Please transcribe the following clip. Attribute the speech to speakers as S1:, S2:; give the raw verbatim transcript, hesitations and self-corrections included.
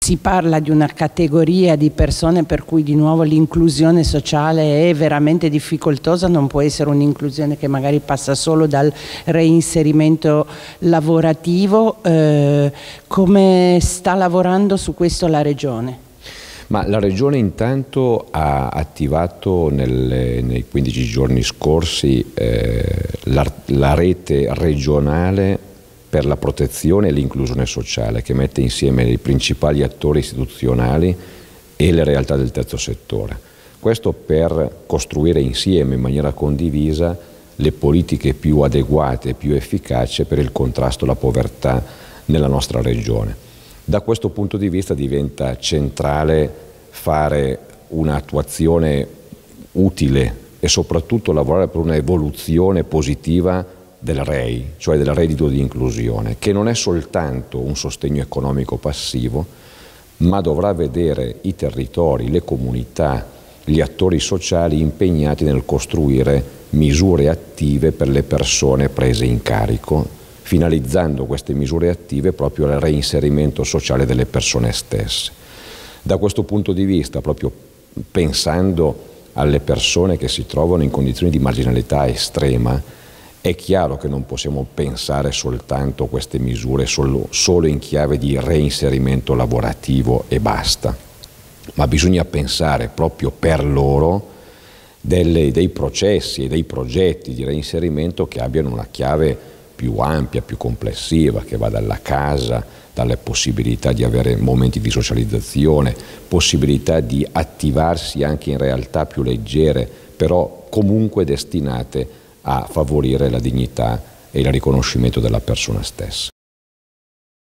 S1: Si parla di una categoria di persone per cui di nuovo l'inclusione sociale è veramente difficoltosa, non può essere un'inclusione che magari passa solo dal reinserimento lavorativo. Eh, come sta lavorando su questo la Regione?
S2: Ma la Regione intanto ha attivato nelle, nei quindici giorni scorsi eh, la, la rete regionale per la protezione e l'inclusione sociale, che mette insieme i principali attori istituzionali e le realtà del terzo settore. Questo per costruire insieme in maniera condivisa le politiche più adeguate e più efficaci per il contrasto alla povertà nella nostra regione. Da questo punto di vista diventa centrale fare un'attuazione utile e soprattutto lavorare per un'evoluzione positiva del R E I, cioè del reddito di inclusione, che non è soltanto un sostegno economico passivo, ma dovrà vedere i territori, le comunità, gli attori sociali impegnati nel costruire misure attive per le persone prese in carico, finalizzando queste misure attive proprio al reinserimento sociale delle persone stesse. Da questo punto di vista, proprio pensando alle persone che si trovano in condizioni di marginalità estrema, è chiaro che non possiamo pensare soltanto a queste misure solo, solo in chiave di reinserimento lavorativo e basta, ma bisogna pensare proprio per loro delle, dei processi e dei progetti di reinserimento che abbiano una chiave più ampia, più complessiva, che va dalla casa, dalle possibilità di avere momenti di socializzazione, possibilità di attivarsi anche in realtà più leggere, però comunque destinate a favorire la dignità e il riconoscimento della persona stessa.